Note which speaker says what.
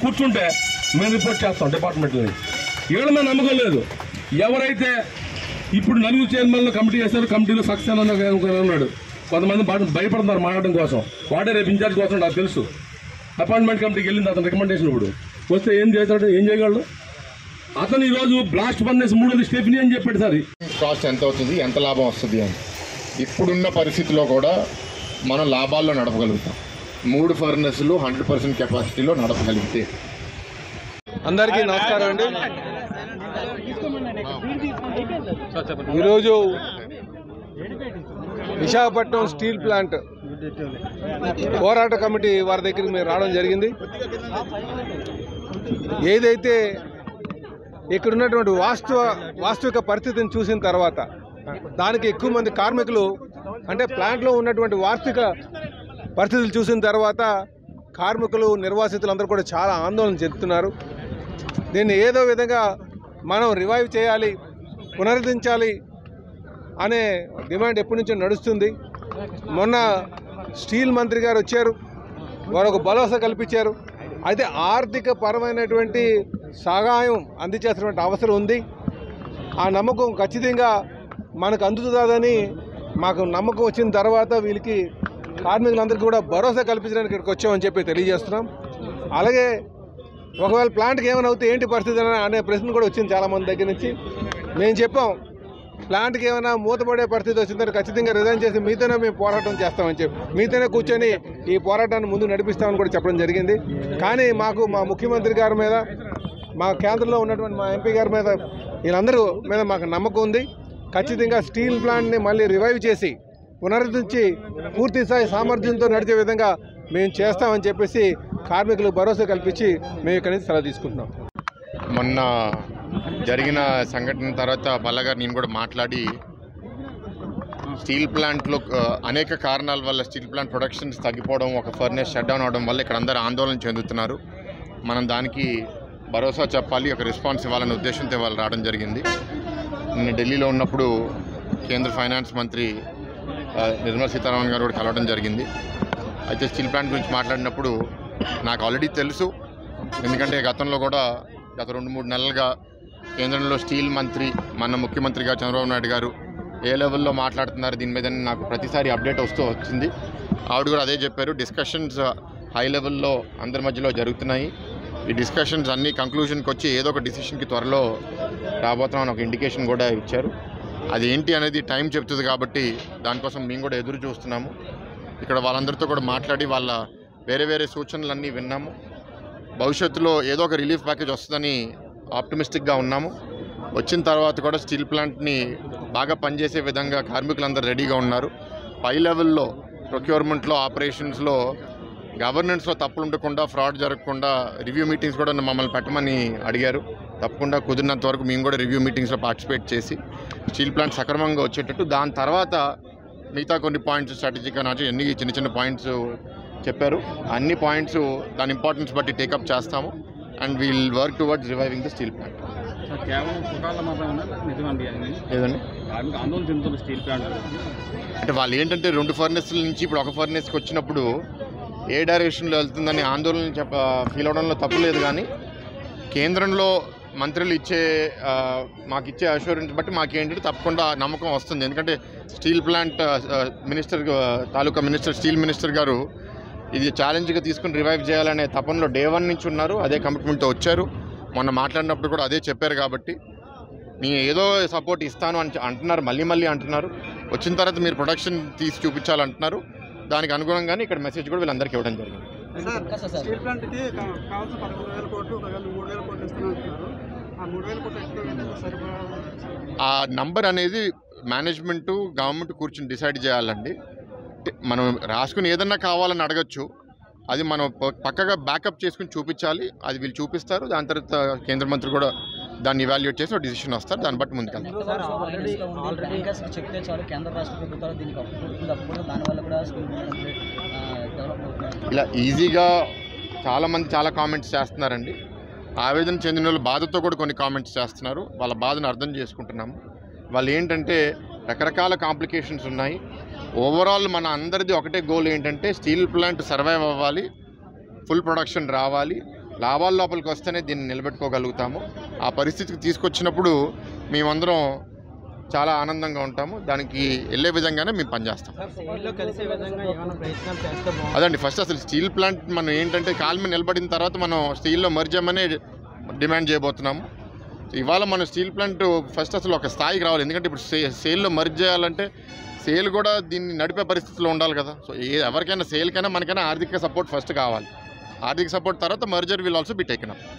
Speaker 1: కూర్చుంటే మేము రిపోర్ట్ చేస్తాం డిపార్ట్మెంట్ని. వీళ్ళ మీద నమ్మకం లేదు. ఎవరైతే ఇప్పుడు నలుగురు చైర్మన్లు కమిటీ చేశారు, కమిటీలో సక్సెస్ ఉన్నాడు. కొంతమంది భయపడుతున్నారు మాట్లాడడం కోసం. వాడే రేపు ఇన్ఛార్జ్ కోసం నాకు తెలుసు. అపాయింట్మెంట్ కమిటీకి వెళ్ళింది అతను రికమెండేషన్. ఇప్పుడు వస్తే ఏం చేస్తాడు, ఏం చేయగలడు అతను? ఈరోజు బ్లాస్ట్ ఫర్నేస్ 3 స్టెఫినీ అని చెప్పాడు సార్.
Speaker 2: కాస్ట్ ఎంత అవుతుంది, ఎంత లాభం వస్తుంది అని ఇప్పుడున్న పరిస్థితిలో కూడా మనం లాభాల్లో నడపగలుగుతాం. 3 ఫర్నెస్లు 100% కెపాసిటీలో నడపగలిగితే.
Speaker 3: అందరికీ నమస్కారం అండి. ఈరోజు విశాఖపట్నం స్టీల్ ప్లాంట్ పోరాట కమిటీ వారి దగ్గరికి మేము రావడం జరిగింది. ఏదైతే ఇక్కడ ఉన్నటువంటి వాస్తవిక పరిస్థితిని చూసిన తర్వాత దానికి ఎక్కువ మంది కార్మికులు అంటే ప్లాంట్లో ఉన్నటువంటి వాస్తవిక పరిస్థితులు చూసిన తర్వాత కార్మికులు నిర్వాసితులు అందరూ కూడా చాలా ఆందోళన చెందుతున్నారు. దీన్ని ఏదో విధంగా మనం రివైవ్ చేయాలి, పునరుద్ధరించాలి అనే డిమాండ్ ఎప్పటి నుంచో నడుస్తుంది. మొన్న స్టీల్ మంత్రి గారు వచ్చారు, వారు ఒక భరోసా కల్పించారు. అయితే ఆర్థిక పరమైనటువంటి సహాయం అందించాల్సినటువంటి అవసరం ఉంది. ఆ నమ్మకం ఖచ్చితంగా మనకు అందుతుందని మాకు నమ్మకం వచ్చిన తర్వాత వీళ్ళకి కార్మికులందరికీ కూడా భరోసా కల్పించడానికి ఇక్కడికి వచ్చామని చెప్పి తెలియజేస్తున్నాం. అలాగే ఒకవేళ ప్లాంట్కి ఏమైనా అవుతే ఏంటి పరిస్థితి అనే ప్రశ్న కూడా వచ్చింది చాలామంది దగ్గర నుంచి. మేము చెప్పాం, ప్లాంట్కి ఏమైనా మూతపడే పరిస్థితి వచ్చిందని ఖచ్చితంగా రిజైన్ చేసి మీతోనే మేము పోరాటం చేస్తామని చెప్పి మీతోనే కూర్చొని ఈ పోరాటాన్ని ముందు నడిపిస్తామని కూడా చెప్పడం జరిగింది. కానీ మాకు మా ముఖ్యమంత్రి గారి మీద, మా కేంద్రంలో ఉన్నటువంటి మా ఎంపీ గారి మీద, వీళ్ళందరూ మీద మాకు నమ్మకం ఉంది. ఖచ్చితంగా స్టీల్ ప్లాంట్ని మళ్ళీ రివైవ్ చేసి పునరుద్ధరించి పూర్తి స్థాయి సామర్థ్యంతో నడిచే విధంగా మేము చేస్తామని చెప్పేసి కార్మికులకు భరోసా కల్పించి మేము ఇక్కడి నుంచి సెలవు తీసుకుంటున్నాం.
Speaker 2: మొన్న జరిగిన సంఘటన తర్వాత పల్లగారు నేను కూడా మాట్లాడి స్టీల్ ప్లాంట్లో అనేక కారణాల వల్ల స్టీల్ ప్లాంట్ ప్రొడక్షన్స్ తగ్గిపోవడం, ఒక ఫర్నేస్ షట్ డౌన్ అవడం వల్ల ఇక్కడ అందరూ ఆందోళన చెందుతున్నారు. మనం దానికి భరోసా చెప్పాలి, ఒక రెస్పాన్స్ ఇవ్వాలనే ఉద్దేశంతో వాళ్ళు రావడం జరిగింది. నిన్న ఢిల్లీలో ఉన్నప్పుడు కేంద్ర ఫైనాన్స్ మంత్రి నిర్మలా సీతారామన్ గారు కూడా కలవడం జరిగింది. అయితే స్టీల్ ప్లాంట్ గురించి మాట్లాడినప్పుడు నాకు ఆల్రెడీ తెలుసు, ఎందుకంటే గతంలో కూడా గత 2-3 నెలలుగా కేంద్రంలో స్టీల్ మంత్రి మన ముఖ్యమంత్రిగా చంద్రబాబు నాయుడు గారు ఏ లెవెల్లో మాట్లాడుతున్నారు దీని మీద నాకు ప్రతిసారి అప్డేట్ వస్తూ వచ్చింది. ఆవిడ కూడా అదే చెప్పారు, డిస్కషన్స్ హై లెవెల్లో అందరి మధ్యలో జరుగుతున్నాయి. ఈ డిస్కషన్స్ అన్నీ కంక్లూషన్కి వచ్చి ఏదో ఒక డిసిషన్కి త్వరలో రాబోతున్నామని ఒక ఇండికేషన్ కూడా ఇచ్చారు. అది ఏంటి అనేది టైం చెప్తుంది కాబట్టి దానికోసం మేము కూడా ఎదురు చూస్తున్నాము. ఇక్కడ వాళ్ళందరితో కూడా మాట్లాడి వాళ్ళ వేరే వేరే సూచనలన్నీ విన్నాము. భవిష్యత్తులో ఏదో ఒక రిలీఫ్ ప్యాకేజ్ వస్తుందని ఆప్టిమిస్టిక్గా ఉన్నాము. వచ్చిన తర్వాత కూడా స్టీల్ ప్లాంట్ని బాగా పనిచేసే విధంగా కార్మికులందరూ రెడీగా ఉన్నారు. పై లెవెల్లో ప్రొక్యూర్మెంట్లో, ఆపరేషన్స్లో, గవర్నెన్స్లో తప్పులు ఉండకుండా, ఫ్రాడ్ జరగకుండా రివ్యూ మీటింగ్స్ కూడా మమ్మల్ని పెట్టమని అడిగారు. తప్పకుండా కుదిరినంత వరకు మేము కూడా రివ్యూ మీటింగ్స్లో పార్టిసిపేట్ చేసి స్టీల్ ప్లాంట్ సక్రమంగా వచ్చేటట్టు, దాని తర్వాత మిగతా కొన్ని పాయింట్స్ స్ట్రాటజిక్గా నాకు ఎన్ని చిన్న చిన్న పాయింట్స్ చెప్పారు. అన్ని పాయింట్స్ దాని ఇంపార్టెన్స్ బట్టి టేకప్ చేస్తాము and we'll work towards reviving the steel plant. లేదండి, అంటే వాళ్ళు ఏంటంటే 2 ఫర్నెస్ల నుంచి ఇప్పుడు ఒక ఫర్నెస్కి వచ్చినప్పుడు ఏ డైరెక్షన్లో వెళ్తుందని ఆందోళన ఫీల్ అవడంలో తప్పు లేదు. కానీ కేంద్రంలో మంత్రులు మాకు ఇచ్చే అష్యూరెన్స్ బట్టి మాకేంటంటే తప్పకుండా నమ్మకం వస్తుంది. ఎందుకంటే స్టీల్ ప్లాంట్ మినిస్టర్ తాలూకా మినిస్టర్ స్టీల్ మినిస్టర్ గారు ఇది ఛాలెంజ్గా తీసుకుని రివైవ్ చేయాలనే తపనలో డే 1 నుంచి ఉన్నారు. అదే కమిట్మెంట్తో వచ్చారు. మొన్న మాట్లాడినప్పుడు కూడా అదే చెప్పారు. కాబట్టి నేను ఏదో సపోర్ట్ ఇస్తాను అని అంటున్నారు, మళ్ళీ అంటున్నారు. వచ్చిన తర్వాత మీరు ప్రొడక్షన్ తీసి చూపించాలంటున్నారు. దానికి అనుగుణంగానే ఇక్కడ మెసేజ్ కూడా వీళ్ళందరికీ ఇవ్వడం జరిగింది. ఆ నంబర్ అనేది మేనేజ్మెంటు గవర్నమెంట్ కూర్చొని డిసైడ్ చేయాలండి. మనం రాసుకుని ఏదన్నా కావాలని అడగచ్చు, అది మనం పక్కగా బ్యాకప్ చేసుకుని చూపించాలి. అది వీళ్ళు చూపిస్తారు. దాని తర్వాత కేంద్ర మంత్రి కూడా దాన్ని ఇవాల్యుయేట్ చేసి డిసిషన్ వస్తారు. దాన్ని బట్టి ముందుకెళ్తారు. ఇలా ఈజీగా చాలామంది చాలా కామెంట్స్ చేస్తున్నారండి. ఆవేదన చెందిన వాళ్ళు బాధతో కూడా కొన్ని కామెంట్స్ చేస్తున్నారు. వాళ్ళ బాధను అర్థం చేసుకుంటున్నాము. వాళ్ళు ఏంటంటే రకరకాల కాంప్లికేషన్స్ ఉన్నాయి. ఓవరాల్ మన అందరిది ఒకటే గోల్ ఏంటంటే స్టీల్ ప్లాంట్ సర్వైవ్ అవ్వాలి, ఫుల్ ప్రొడక్షన్ రావాలి, లాభాల లోపలికి వస్తేనే దీన్ని నిలబెట్టుకోగలుగుతాము. ఆ పరిస్థితికి తీసుకొచ్చినప్పుడు మేమందరం చాలా ఆనందంగా ఉంటాము. దానికి వెళ్ళే విధంగానే మేము పనిచేస్తాం. అదండి ఫస్ట్ అసలు స్టీల్ ప్లాంట్ మనం ఏంటంటే కాలు మీద నిలబడిన తర్వాత మనం స్టీల్లో మర్జ్ చేయమని డిమాండ్ చేయబోతున్నాము. ఇవాళ మన స్టీల్ ప్లాంట్ ఫస్ట్ అసలు ఒక స్థాయికి రావాలి. ఎందుకంటే ఇప్పుడు సేల్లో మర్జ్ చేయాలంటే సేల్ కూడా దీన్ని నడిపే పరిస్థితిలో ఉండాలి కదా. సో ఎవరికైనా సేల్కైనా మనకైనా ఆర్థిక సపోర్ట్ ఫస్ట్ కావాలి. ఆర్థిక సపోర్ట్ తర్వాత merger will also be taken up.